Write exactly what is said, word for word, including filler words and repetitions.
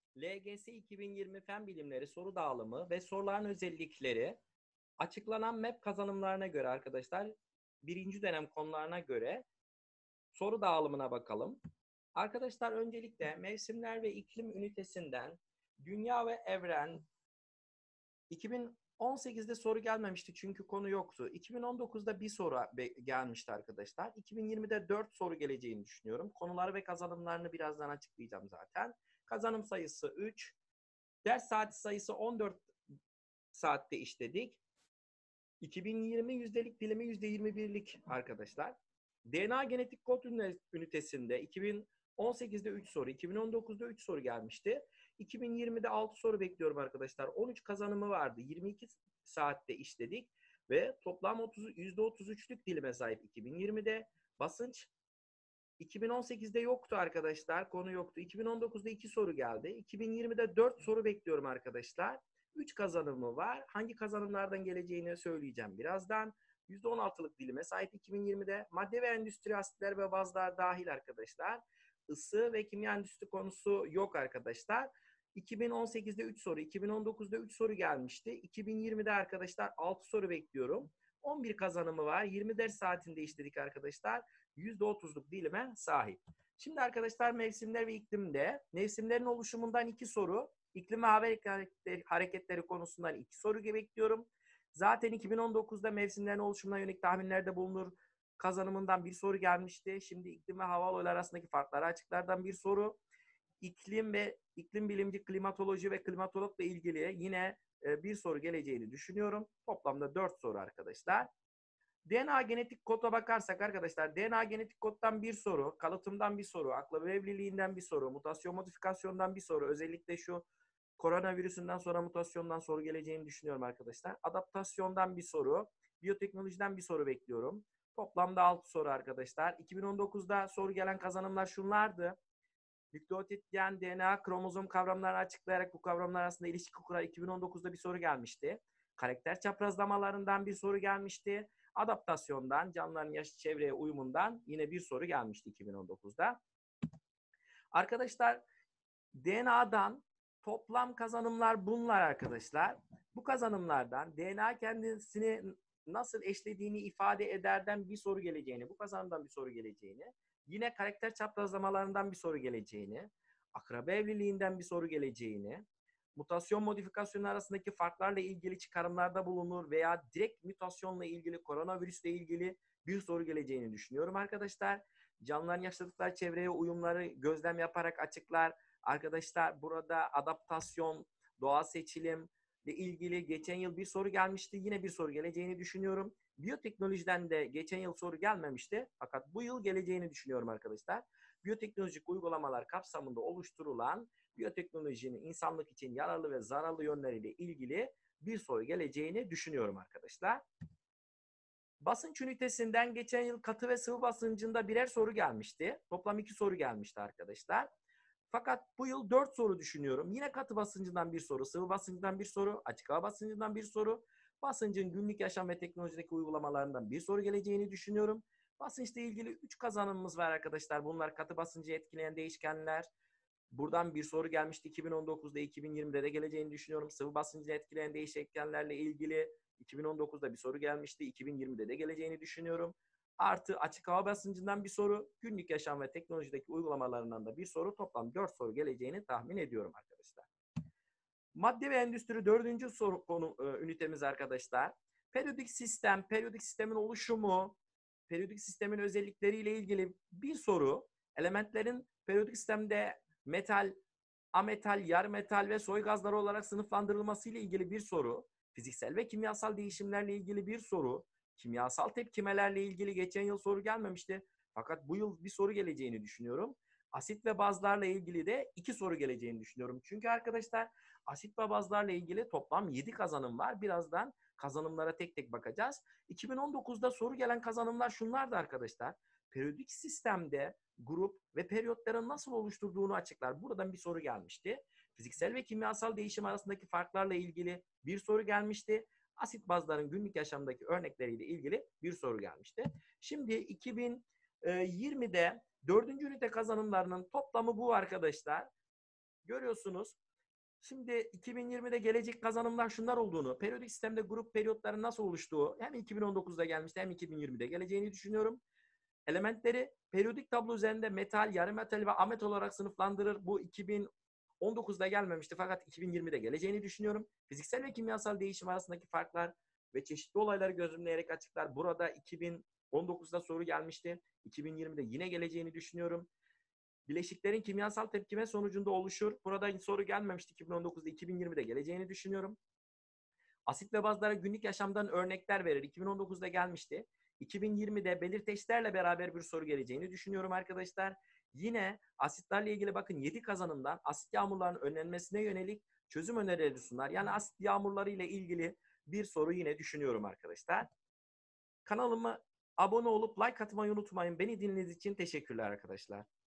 L G S iki bin yirmi Fen Bilimleri soru dağılımı ve soruların özellikleri açıklanan M E P kazanımlarına göre arkadaşlar birinci dönem konularına göre soru dağılımına bakalım. Arkadaşlar öncelikle mevsimler ve iklim ünitesinden dünya ve evren iki bin on sekizde soru gelmemişti çünkü konu yoktu. iki bin on dokuzda bir soru gelmişti arkadaşlar. iki bin yirmide dört soru geleceğini düşünüyorum. Konuları ve kazanımlarını birazdan açıklayacağım zaten. Kazanım sayısı üç. Ders saati sayısı on dört saatte işledik. iki bin yirmi yüzdelik dilimi yüzde yirmi birlik arkadaşlar. D N A genetik kod ünitesinde iki bin on sekizde üç soru, iki bin on dokuzda üç soru gelmişti. iki bin yirmide altı soru bekliyorum arkadaşlar. on üç kazanımı vardı. yirmi iki saatte işledik ve toplam yüzde otuz üçlük dilime sahip iki bin yirmide. Basınç iki bin on sekizde yoktu arkadaşlar. Konu yoktu. iki bin on dokuzda iki soru geldi. iki bin yirmide dört soru bekliyorum arkadaşlar. üç kazanımı var. Hangi kazanımlardan geleceğini söyleyeceğim birazdan. yüzde on altılık dilime sahip iki bin yirmide. Madde ve endüstri asitler ve bazlar dahil arkadaşlar. Isı ve kimya endüstri konusu yok arkadaşlar. iki bin on sekizde üç soru, iki bin on dokuzda üç soru gelmişti. iki bin yirmide arkadaşlar altı soru bekliyorum. on bir kazanımı var. yirmi ders saatinde işledik arkadaşlar. yüzde otuzluk dilime sahip. Şimdi arkadaşlar mevsimler ve iklimde mevsimlerin oluşumundan iki soru, iklim ve hava hareketleri konusundan iki soru bekliyorum. Zaten iki bin on dokuzda mevsimlerin oluşumuna yönelik tahminlerde bulunur. Kazanımından bir soru gelmişti. Şimdi iklim ve hava olayları arasındaki farkları açıklardan bir soru. İklim ve iklim bilimci, klimatoloji ve klimatologla ilgili yine bir soru geleceğini düşünüyorum. Toplamda dört soru arkadaşlar. D N A genetik koda bakarsak arkadaşlar D N A genetik koddan bir soru, kalıtımdan bir soru, akla evliliğinden bir soru, mutasyon modifikasyondan bir soru, özellikle şu koronavirüsünden sonra mutasyondan soru geleceğini düşünüyorum arkadaşlar. Adaptasyondan bir soru, biyoteknolojiden bir soru bekliyorum. Toplamda altı soru arkadaşlar. iki bin on dokuzda soru gelen kazanımlar şunlardı. Nükleotit, gen, D N A, kromozom kavramlarını açıklayarak bu kavramlar arasında ilişki kurarak iki bin on dokuzda bir soru gelmişti. Karakter çaprazlamalarından bir soru gelmişti. Adaptasyondan, canlıların yaş çevreye uyumundan yine bir soru gelmişti iki bin on dokuzda. Arkadaşlar D N A'dan toplam kazanımlar bunlar arkadaşlar. Bu kazanımlardan D N A kendisini nasıl eşlediğini ifade ederden bir soru geleceğini, bu kazanımdan bir soru geleceğini, yine karakter çaprazlamalarından bir soru geleceğini, akraba evliliğinden bir soru geleceğini, mutasyon modifikasyonu arasındaki farklarla ilgili çıkarımlarda bulunur veya direkt mutasyonla ilgili, koronavirüsle ilgili bir soru geleceğini düşünüyorum arkadaşlar. Canlıların yaşadıkları çevreye uyumları gözlem yaparak açıklar. Arkadaşlar burada adaptasyon, doğal seçilim ile ilgili geçen yıl bir soru gelmişti. Yine bir soru geleceğini düşünüyorum. Biyoteknolojiden de geçen yıl soru gelmemişti. Fakat bu yıl geleceğini düşünüyorum arkadaşlar. Biyoteknolojik uygulamalar kapsamında oluşturulan biyoteknolojinin insanlık için yararlı ve zararlı yönleriyle ilgili bir soru geleceğini düşünüyorum arkadaşlar. Basınç ünitesinden geçen yıl katı ve sıvı basıncında birer soru gelmişti. Toplam iki soru gelmişti arkadaşlar. Fakat bu yıl dört soru düşünüyorum. Yine katı basıncından bir soru, sıvı basıncından bir soru, açık hava basıncından bir soru, basıncın günlük yaşam ve teknolojideki uygulamalarından bir soru geleceğini düşünüyorum. Basınçla ilgili üç kazanımımız var arkadaşlar. Bunlar katı basıncı etkileyen değişkenler. Buradan bir soru gelmişti iki bin on dokuzda, iki bin yirmide de geleceğini düşünüyorum. Sıvı basıncı etkileyen değişkenlerle ilgili iki bin on dokuzda bir soru gelmişti. iki bin yirmide de geleceğini düşünüyorum. Artı açık hava basıncından bir soru, günlük yaşam ve teknolojideki uygulamalarından da bir soru, toplam dört soru geleceğini tahmin ediyorum arkadaşlar. Madde ve endüstri dördüncü soru konu e, ünitemiz arkadaşlar. Periyodik sistem, periyodik sistemin oluşumu, periyodik sistemin özellikleriyle ilgili bir soru. Elementlerin periyodik sistemde metal, ametal, yarı metal ve soy gazları olarak sınıflandırılması ile ilgili bir soru. Fiziksel ve kimyasal değişimlerle ilgili bir soru. Kimyasal tepkimelerle ilgili geçen yıl soru gelmemişti. Fakat bu yıl bir soru geleceğini düşünüyorum. Asit ve bazlarla ilgili de iki soru geleceğini düşünüyorum. Çünkü arkadaşlar asit ve bazlarla ilgili toplam yedi kazanım var. Birazdan kazanımlara tek tek bakacağız. iki bin on dokuzda soru gelen kazanımlar şunlardı arkadaşlar. Periyodik sistemde grup ve periyotların nasıl oluşturduğunu açıklar. Buradan bir soru gelmişti. Fiziksel ve kimyasal değişim arasındaki farklarla ilgili bir soru gelmişti. Asit bazların günlük yaşamdaki örnekleriyle ilgili bir soru gelmişti. Şimdi iki bin yirmide dördüncü ünite kazanımlarının toplamı bu arkadaşlar. Görüyorsunuz. Şimdi iki bin yirmide gelecek kazanımlar şunlar olduğunu, periyodik sistemde grup periyotların nasıl oluştuğu hem iki bin on dokuzda gelmişti hem iki bin yirmide geleceğini düşünüyorum. Elementleri periyodik tablo üzerinde metal, yarı metal ve ametal olarak sınıflandırır. Bu iki bin on dokuzda gelmemişti fakat iki bin yirmide geleceğini düşünüyorum. Fiziksel ve kimyasal değişim arasındaki farklar ve çeşitli olayları gözlemleyerek açıklar. Burada iki bin on dokuzda soru gelmişti. iki bin yirmide yine geleceğini düşünüyorum. Bileşiklerin kimyasal tepkime sonucunda oluşur. Burada soru gelmemişti iki bin on dokuzda, iki bin yirmide geleceğini düşünüyorum. Asit ve bazlara günlük yaşamdan örnekler verir. iki bin on dokuzda gelmişti. iki bin yirmide belirteçlerle beraber bir soru geleceğini düşünüyorum arkadaşlar. Yine asitlerle ilgili bakın yedi kazanımdan asit yağmurlarının önlenmesine yönelik çözüm önerileri sunar. Yani asit yağmurları ile ilgili bir soru yine düşünüyorum arkadaşlar. Kanalıma abone olup like atmayı unutmayın. Beni dinlediğiniz için teşekkürler arkadaşlar.